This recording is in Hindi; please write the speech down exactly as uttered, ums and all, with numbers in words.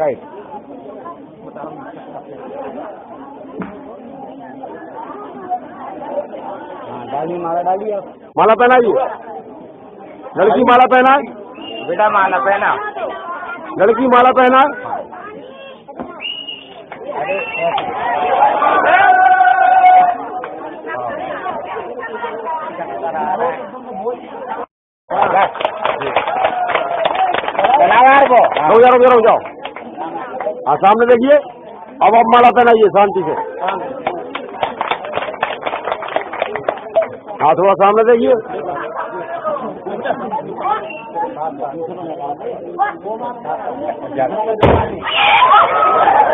राइट। हाँ डाली माला डाली आप। माला पहनाइए, लड़की माला पहना, बेटा माला पहना, लड़की माला पहना। अरे रुक जाओ रुक जाओ रुक जाओ। हाँ सामने देखिए, अब आप माला पहनाइए शांति से। हाँ थोड़ा सामने देखिए।